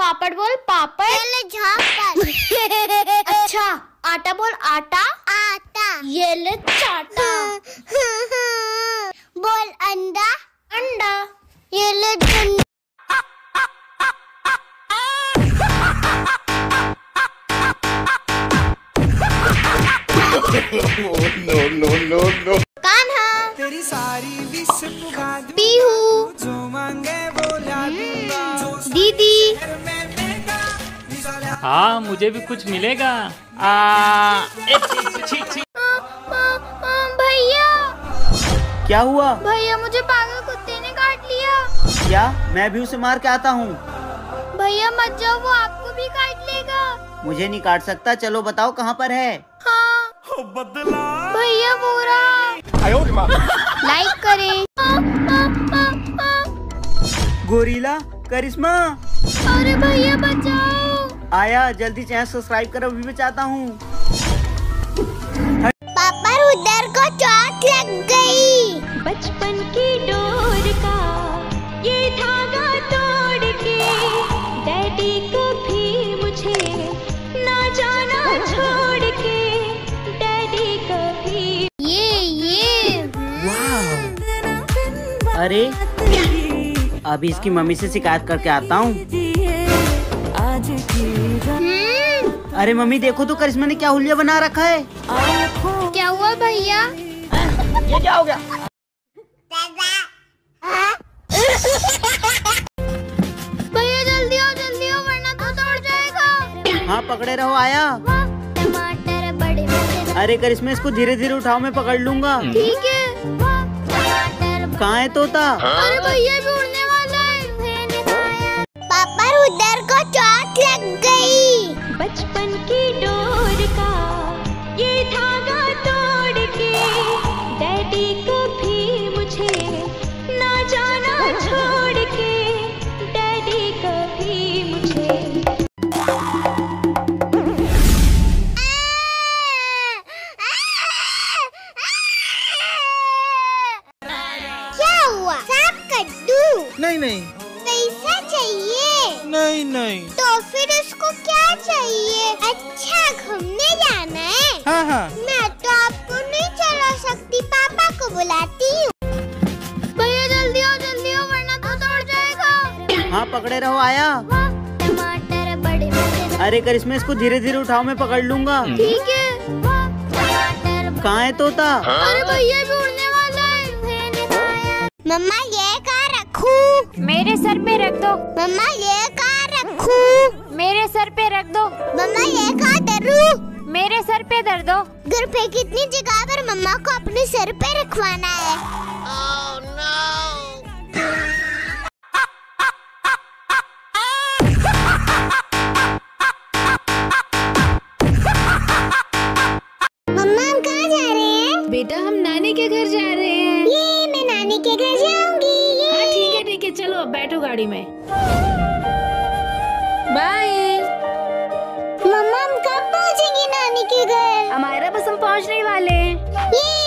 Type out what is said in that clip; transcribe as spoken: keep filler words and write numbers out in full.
पापड़ बोल पापड़। ये झापड़। अच्छा आटा बोल आटा। आटा। ये ले चाटा। बोल अंडा। अंडा। ये ले डंडा। No no no no. Kanha. तेरी सारी विश पुगा दूं, पीहू। जो मांगे वो ला दूंगा। दीदी। हाँ मुझे भी कुछ मिलेगा। आ, ए, छी, छी। भैया। क्या हुआ? भैया मुझे पागल कुत्ते ने काट लिया। क्या? मैं भी उसे मार के आता हूँ। भैया मत जाओ, वो आपको भी काट लेगा। मुझे नहीं काट सकता, चलो बताओ कहाँ पर है। हाँ बदला भैया वो रहा। लाइक करें। गोरिल्ला करिश्मा। अरे भैया बचाओ। आया जल्दी चैनल सब्सक्राइब करो, भी चाहता हूँ। पापा उधर को चोट लग गई। बचपन की डोर का ये धागा तोड़ के डैडी को भी मुझे ना जाना छोड़ के डैडी को भी। ये ये अरे अभी इसकी मम्मी से शिकायत करके आता हूँ। अरे मम्मी देखो तो करिश्मा ने क्या हुलिया बना रखा है। क्या हुआ भैया? ये क्या हो गया? भैया जल्दी आओ जल्दी आओ वरना तो तोड़ जाएगा। हाँ पकड़े रहो आया। टमाटर बड़े बड़े। अरे करिश्मा इसको धीरे धीरे उठाओ, मैं पकड़ लूंगा। ठीक है। टमाटर। कहाँ है तोता? अरे भैया भी उड़ने वाला है। पापा उधर को चोट लग गई। बचपन की डोर का ये धागा तोड़ के डैडी को भी मुझे ना जाना छोड़ के डैडी को भी मुझे। क्या हुआ? सांप कद्दू? नहीं नहीं पैसा चाहिए? नहीं नहीं। तो फिर उसको क्या चाहिए? अच्छा घूमने जाना है? हाँ हाँ। मैं तो आपको नहीं चला सकती, पापा को बुलाती हूँ। भैया जल्दी आओ जल्दी आओ वरना तो तोड़ जाएगा। हाँ पकड़े रहो आया। टमाटर बड़े बड़े। अरे करिश्मा इसको धीरे धीरे उठाओ, मैं पकड़ लूंगा। ठीक है। टमाटर। कहाँ है तोता? अरे भैया भी उड़ने वाला है। मम्मा ये कहाँ रखूं? मेरे सर पे रख दो। मम्मा ये कहाँ रखूं? मेरे सर पे रख दो। मम्मा ये कहाँ धरूं? मेरे सर पे धर दो। घर पे कितनी जगह पर मम्मा को अपने सर पे रखवाना है। oh, no. मम्मा हम कहाँ जा रहे हैं? बेटा हम नानी के घर जा रहे हैं। ये मैं नानी के घर जाऊंगी। हाँ ठीक है ठीक है चलो बैठो गाड़ी में। बाय। मम्मा हम कब पहुँचेंगे नानी के घर? हमारा बस हम पहुँचने वाले हैं। ये